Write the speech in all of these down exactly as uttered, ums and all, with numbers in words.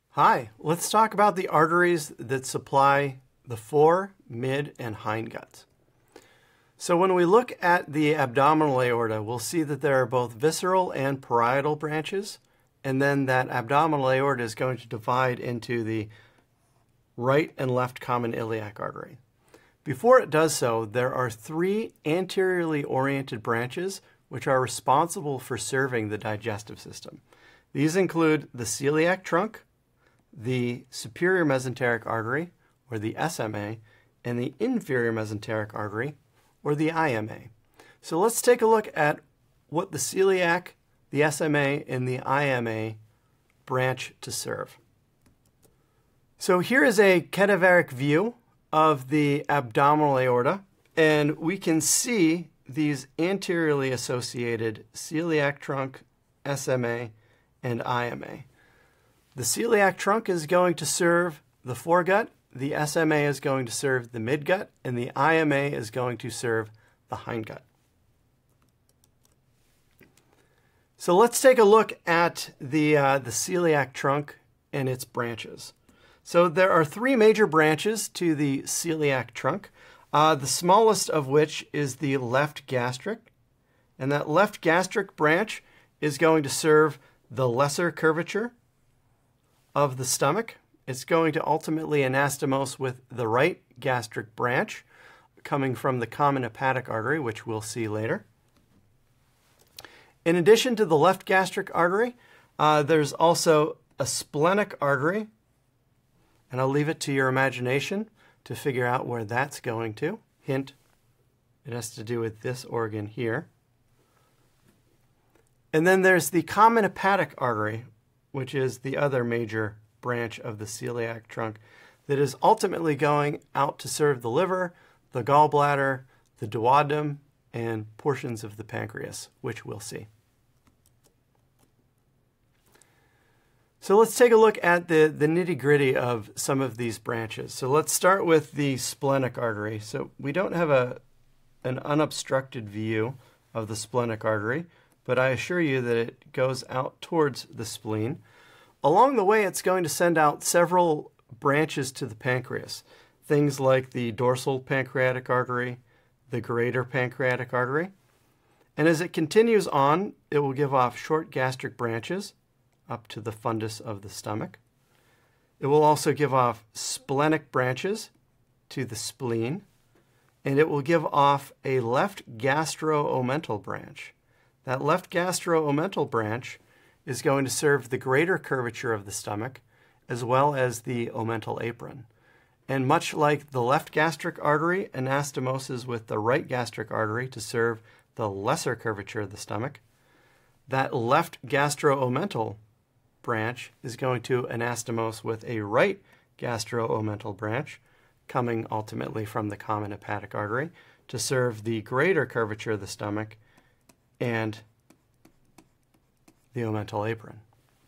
Hi, let's talk about the arteries that supply the fore, mid, and hindgut. So when we look at the abdominal aorta, we'll see that there are both visceral and parietal branches, and then that abdominal aorta is going to divide into the right and left common iliac artery. Before it does so, there are three anteriorly oriented branches which are responsible for serving the digestive system. These include the celiac trunk, the superior mesenteric artery, or the S M A, and the inferior mesenteric artery, or the I M A. So let's take a look at what the celiac, the S M A, and the I M A branch to serve. So here is a cadaveric view of the abdominal aorta, and we can see these anteriorly associated celiac trunk, S M A, and I M A. The celiac trunk is going to serve the foregut, the S M A is going to serve the midgut, and the I M A is going to serve the hindgut. So let's take a look at the, uh, the celiac trunk and its branches. So there are three major branches to the celiac trunk, uh, the smallest of which is the left gastric. And that left gastric branch is going to serve the lesser curvature of the stomach. It's going to ultimately anastomose with the right gastric branch coming from the common hepatic artery, which we'll see later. In addition to the left gastric artery, uh, there's also a splenic artery, and I'll leave it to your imagination to figure out where that's going to. Hint, it has to do with this organ here. And then there's the common hepatic artery, which is the other major branch of the celiac trunk that is ultimately going out to serve the liver, the gallbladder, the duodenum, and portions of the pancreas, which we'll see. So let's take a look at the, the nitty-gritty of some of these branches. So let's start with the splenic artery. So we don't have a, an unobstructed view of the splenic artery, but I assure you that it goes out towards the spleen. Along the way, it's going to send out several branches to the pancreas, things like the dorsal pancreatic artery, the greater pancreatic artery. And as it continues on, it will give off short gastric branches up to the fundus of the stomach. It will also give off splenic branches to the spleen, and it will give off a left gastro-omental branch. That left gastro-omental branch is going to serve the greater curvature of the stomach as well as the omental apron. And much like the left gastric artery anastomoses with the right gastric artery to serve the lesser curvature of the stomach, that left gastro-omental branch is going to anastomose with a right gastro-omental branch coming ultimately from the common hepatic artery to serve the greater curvature of the stomach and the omental apron.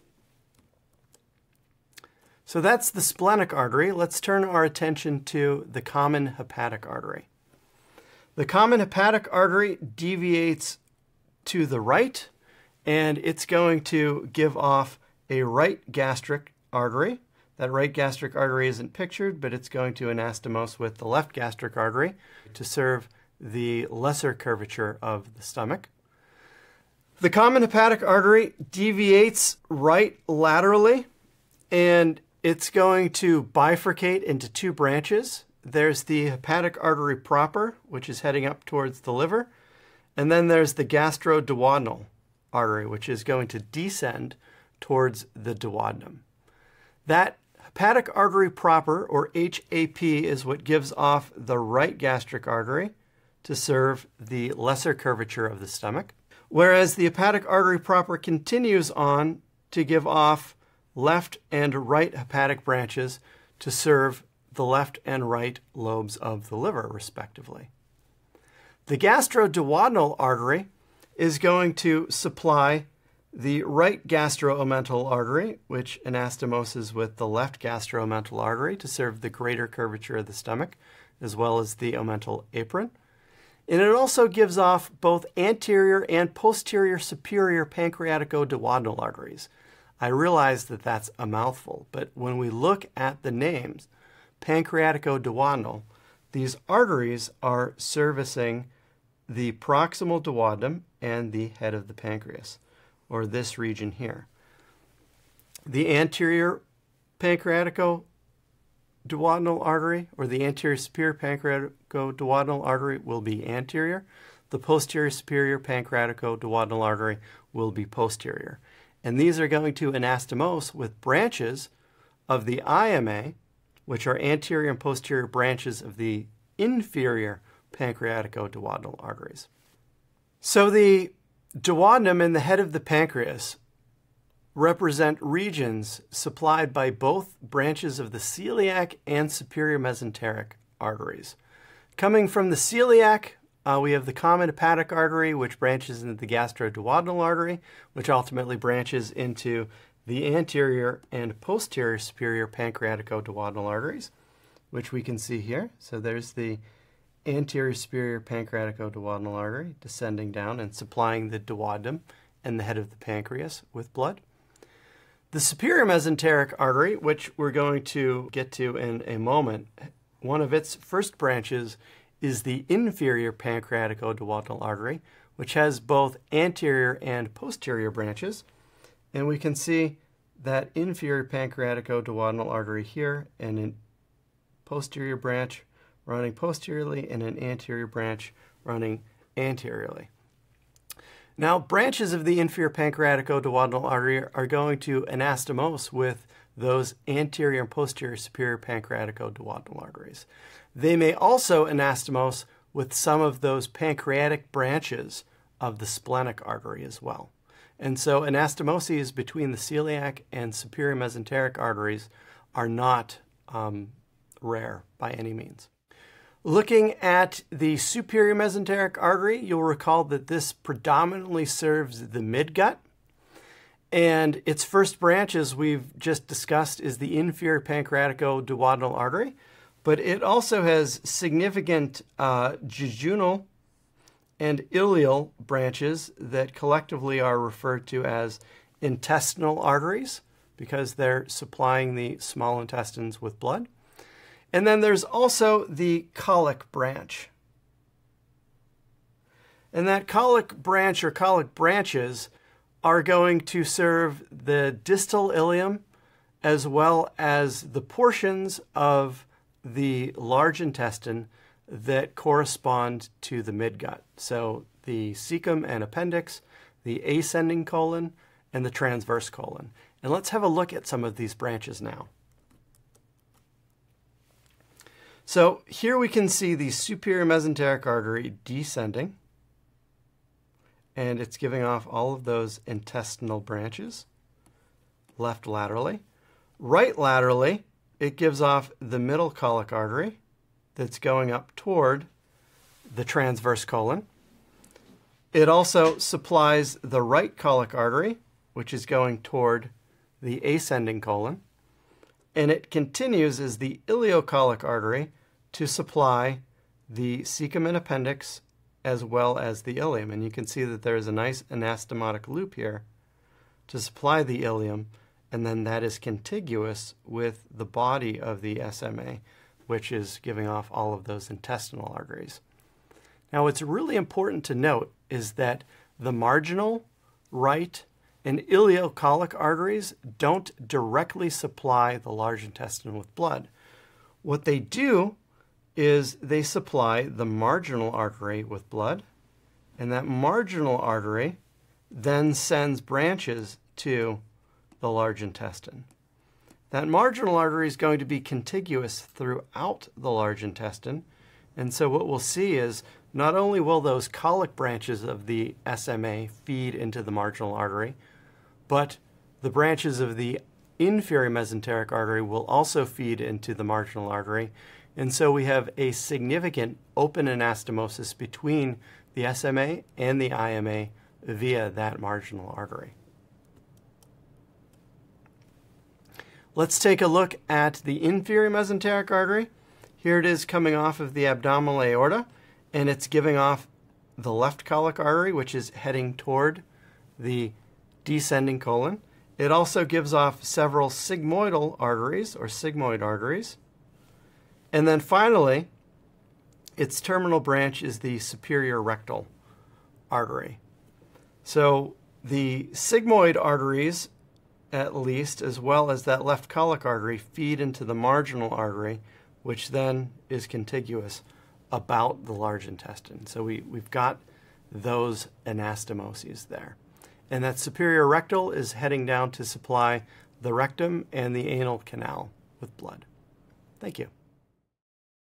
So that's the splenic artery. Let's turn our attention to the common hepatic artery. The common hepatic artery deviates to the right, and it's going to give off a right gastric artery. That right gastric artery isn't pictured, but it's going to anastomose with the left gastric artery to serve the lesser curvature of the stomach. The common hepatic artery deviates right laterally, and it's going to bifurcate into two branches. There's the hepatic artery proper, which is heading up towards the liver, and then there's the gastro-duodenal artery, which is going to descend towards the duodenum. That hepatic artery proper, or H A P, is what gives off the right gastric artery to serve the lesser curvature of the stomach, whereas the hepatic artery proper continues on to give off left and right hepatic branches to serve the left and right lobes of the liver, respectively. The gastro-duodenal artery is going to supply the right gastro-omental artery, which anastomoses with the left gastro-omental artery to serve the greater curvature of the stomach, as well as the omental apron. And it also gives off both anterior and posterior superior pancreatico-duodenal arteries. I realize that that's a mouthful, but when we look at the names, pancreatico-duodenal, these arteries are servicing the proximal duodenum and the head of the pancreas, or this region here. The anterior pancreatico-duodenal artery, or the anterior superior pancreatico-duodenal artery, will be anterior. The posterior superior pancreatico-duodenal artery will be posterior. And these are going to anastomose with branches of the I M A, which are anterior and posterior branches of the inferior pancreatico-duodenal arteries. So the duodenum and the head of the pancreas represent regions supplied by both branches of the celiac and superior mesenteric arteries. Coming from the celiac, Uh, we have the common hepatic artery, which branches into the gastro-duodenal artery, which ultimately branches into the anterior and posterior superior pancreatico-duodenal arteries, which we can see here. So there's the anterior superior pancreatico-duodenal artery descending down and supplying the duodenum and the head of the pancreas with blood. The superior mesenteric artery, which we're going to get to in a moment, one of its first branches is the inferior pancreatico-duodenal artery, which has both anterior and posterior branches. And we can see that inferior pancreatico-duodenal artery here, and a posterior branch running posteriorly, and an anterior branch running anteriorly. Now, branches of the inferior pancreatico-duodenal artery are going to anastomose with those anterior and posterior superior pancreatico-duodenal arteries. They may also anastomose with some of those pancreatic branches of the splenic artery as well. And so anastomoses between the celiac and superior mesenteric arteries are not um, rare by any means. Looking at the superior mesenteric artery, you'll recall that this predominantly serves the midgut. And its first branch, as we've just discussed, is the inferior pancreatico-duodenal artery. But it also has significant uh, jejunal and ileal branches that collectively are referred to as intestinal arteries because they're supplying the small intestines with blood. And then there's also the colic branch. And that colic branch or colic branches are going to serve the distal ileum as well as the portions of the large intestine that correspond to the midgut. So the cecum and appendix, the ascending colon, and the transverse colon. And let's have a look at some of these branches now. So here we can see the superior mesenteric artery descending, and it's giving off all of those intestinal branches, left laterally. Right laterally, it gives off the middle colic artery that's going up toward the transverse colon. It also supplies the right colic artery, which is going toward the ascending colon. And it continues as the ileocolic artery to supply the cecum and appendix as well as the ileum. And you can see that there is a nice anastomotic loop here to supply the ileum, and then that is contiguous with the body of the S M A, which is giving off all of those intestinal arteries. Now, what's really important to note is that the marginal, right, and ileocolic arteries don't directly supply the large intestine with blood. What they do is they supply the marginal artery with blood, and that marginal artery then sends branches to the large intestine. That marginal artery is going to be contiguous throughout the large intestine, and so what we'll see is not only will those colic branches of the S M A feed into the marginal artery, but the branches of the inferior mesenteric artery will also feed into the marginal artery, and so we have a significant open anastomosis between the S M A and the I M A via that marginal artery. Let's take a look at the inferior mesenteric artery. Here it is coming off of the abdominal aorta, and it's giving off the left colic artery, which is heading toward the descending colon. It also gives off several sigmoidal arteries, or sigmoid arteries. And then finally, its terminal branch is the superior rectal artery. So the sigmoid arteries, at least, as well as that left colic artery, feed into the marginal artery, which then is contiguous about the large intestine. So we, we've got those anastomoses there. And that superior rectal is heading down to supply the rectum and the anal canal with blood. Thank you.